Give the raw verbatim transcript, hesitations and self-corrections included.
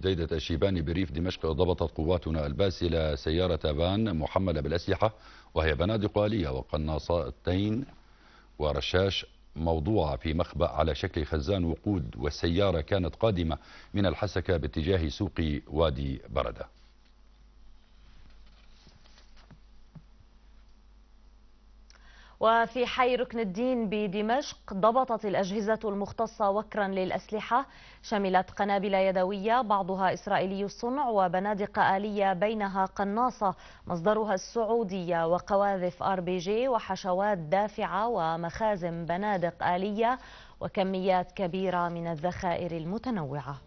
الحديدة الشيباني بريف دمشق ضبطت قواتنا الباسلة سيارة فان محملة بالأسلحة وهي بنادق آلية وقناصتين ورشاش موضوعة في مخبأ على شكل خزان وقود، والسيارة كانت قادمة من الحسكة باتجاه سوق وادي بردة. وفي حي ركن الدين بدمشق ضبطت الأجهزة المختصة وكرا للأسلحة شملت قنابل يدوية بعضها إسرائيلي الصنع وبنادق آلية بينها قناصة مصدرها السعودية وقواذف آر بي جي وحشوات دافعة ومخازن بنادق آلية وكميات كبيرة من الذخائر المتنوعة.